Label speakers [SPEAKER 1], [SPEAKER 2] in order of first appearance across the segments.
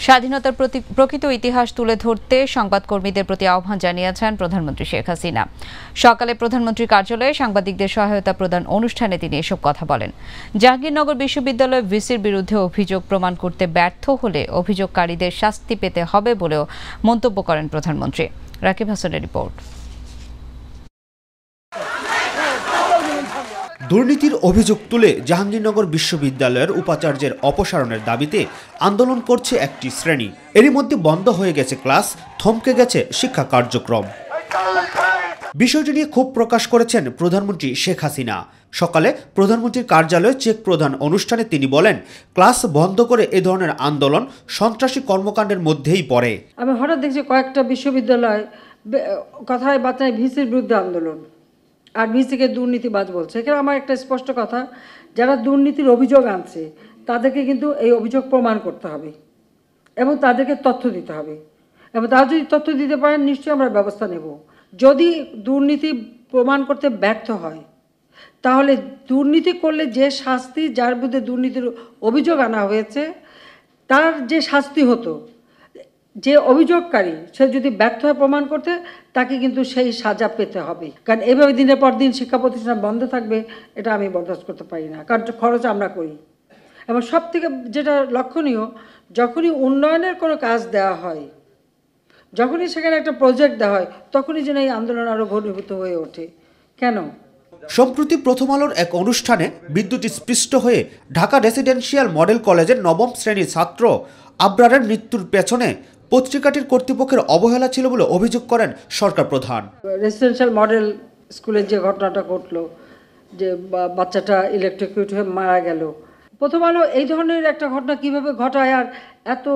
[SPEAKER 1] স্বাধীনতার প্রকৃত ইতিহাস তুলে ধরতে সংবাদকর্মীদের প্রতি আহ্বান জানিয়েছেন প্রধানমন্ত্রী শেখ হাসিনা। সকালে প্রধানমন্ত্রীর কার্যালয়ে সাংবাদিকদের সহায়তা প্রদান অনুষ্ঠানে তিনি এসব কথা বলেন। জাহাঙ্গীরনগর বিশ্ববিদ্যালয় ভিসির বিরুদ্ধে অভিযোগ প্রমাণ করতে ব্যর্থ হলে অভিযোগকারীদের শাস্তি পেতে হবে বলেও মন্তব্য করেন প্রধানমন্ত্রী। রাকিব হাসানের রিপোর্ট।
[SPEAKER 2] দুর্নীতির অভিযোগ তুলে জাহাঙ্গীরনগর বিশ্ববিদ্যালয়ের উপাচার্যের অপসারণের দাবিতে আন্দোলন করছে একটি শ্রেণী। এরই মধ্যে বন্ধ হয়ে গেছে ক্লাস, থমকে গেছে শিক্ষা কার্যক্রম। বিষয়টি নিয়ে ক্ষোভ প্রকাশ করেছেন প্রধানমন্ত্রী শেখ হাসিনা। সকালে প্রধানমন্ত্রীর কার্যালয়ে চেক প্রদান অনুষ্ঠানে তিনি বলেন, ক্লাস বন্ধ করে এ ধরনের আন্দোলন সন্ত্রাসী কর্মকাণ্ডের মধ্যেই পড়ে।
[SPEAKER 3] আমি হঠাৎ দেখছি কয়েকটা বিশ্ববিদ্যালয় কথায় বার্তায় ভিসির বিরুদ্ধে আন্দোলন, আর ভিসিকে দুর্নীতিবাজ বলছে। এখানে আমার একটা স্পষ্ট কথা, যারা দুর্নীতির অভিযোগ আনছে তাদেরকে কিন্তু এই অভিযোগ প্রমাণ করতে হবে এবং তাদেরকে তথ্য দিতে হবে, এবং তারা যদি তথ্য দিতে পারেন নিশ্চয়ই আমরা ব্যবস্থা নেব। যদি দুর্নীতি প্রমাণ করতে ব্যর্থ হয় তাহলে দুর্নীতি করলে যে শাস্তি, যার বিরুদ্ধে দুর্নীতির অভিযোগ আনা হয়েছে তার যে শাস্তি হতো, যে অভিযোগকারী সে যদি ব্যর্থ হয় প্রমাণ করতে, তাকে কিন্তু সেই সাজা পেতে হবে। কারণ এভাবে দিনের পর দিন শিক্ষা প্রতিষ্ঠান বন্ধ থাকবে, এটা আমি বরদাস্ত করতে পারি না। কারণ খরচ আমরা করি, এবং সব থেকে যেটা লক্ষণীয়, যখনই উন্নয়নের কোনো কাজ দেওয়া হয়, যখনই সেখানে একটা প্রজেক্ট দেওয়া হয়, তখনই যেন এই আন্দোলন আরও ঘনীভূত হয়ে ওঠে। কেন?
[SPEAKER 2] সম্প্রতি প্রথম আলোর এক অনুষ্ঠানে বিদ্যুৎস্পৃষ্ট হয়ে ঢাকা রেসিডেন্সিয়াল মডেল কলেজের নবম শ্রেণীর ছাত্র আবরারের মৃত্যুর পেছনে পত্রিকাটির কর্তৃপক্ষের অবহেলা ছিল বলে অভিযোগ করেন সরকার প্রধান।
[SPEAKER 3] রেসিডেন্সিয়াল মডেল স্কুলের যে ঘটনাটা ঘটলো, যে বাচ্চাটা ইলেকট্রিকিউট হয়ে মারা গেল, প্রথম আলো এই ধরনের একটা ঘটনা কিভাবে ঘটায় আর এত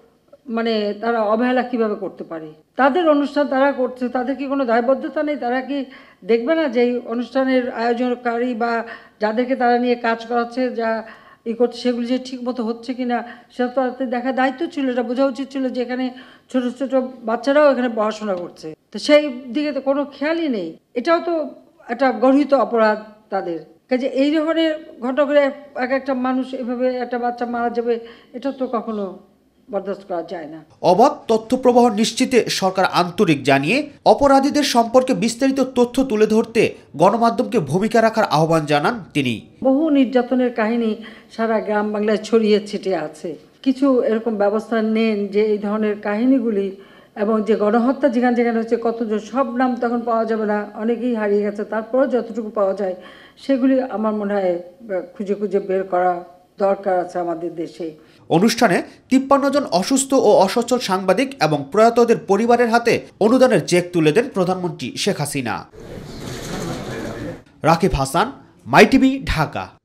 [SPEAKER 3] তারা অবহেলা কিভাবে করতে পারে? তাদের অনুষ্ঠান তারা করছে, তাদের কি কোনো দায়বদ্ধতা নেই? তারা কি দেখবে না যে এই অনুষ্ঠানের আয়োজনকারী বা যাদেরকে তারা নিয়ে কাজ করাচ্ছে, যা করছে, সেগুলি যে ঠিক মতো হচ্ছে কিনা সেটা তো তাদের দেখা দায়িত্ব ছিল। এটা বোঝা উচিত ছিল যে এখানে ছোট ছোট বাচ্চারাও এখানে পড়াশোনা করছে, তো সেই দিকে তো কোনো খেয়ালই নেই। এটাও তো একটা গর্হিত অপরাধ তাদের কাজে। এই ধরনের ঘটনা করে এক একটা মানুষ এভাবে একটা বাচ্চা মারা যাবে, এটা তো কখনো বরদাস্ত করা যায় না।
[SPEAKER 2] অবাধ তথ্য প্রবাহ নিশ্চিতে সরকার আন্তরিক জানিয়ে অপরাধীদের সম্পর্কে বিস্তারিত তথ্য তুলে ধরতে গণমাধ্যমকে ভূমিকা রাখার আহ্বান জানান তিনি।
[SPEAKER 3] বহু নির্যাতনের কাহিনী সারা গ্রাম বাংলায় ছড়িয়ে ছিটিয়ে আছে। কিছু এরকম ব্যবস্থা নেন যে এই ধরনের কাহিনীগুলি, এবং যে গণহত্যা যেখানে যেখানে হচ্ছে, কতজন সব নাম তখন পাওয়া যাবে না, অনেকেই হারিয়ে গেছে, তারপরেও যতটুকু পাওয়া যায় সেগুলি আমার মনে হয় খুঁজে খুঁজে বের করা দরকার আছে আমাদের দেশে।
[SPEAKER 2] অনুষ্ঠানে 53 জন অসুস্থ ও অসচ্ছল সাংবাদিক এবং প্রয়াতদের পরিবারের হাতে অনুদানের চেক তুলে দেন প্রধানমন্ত্রী শেখ হাসিনা। Rakib Hasan, My TV, Dhaka.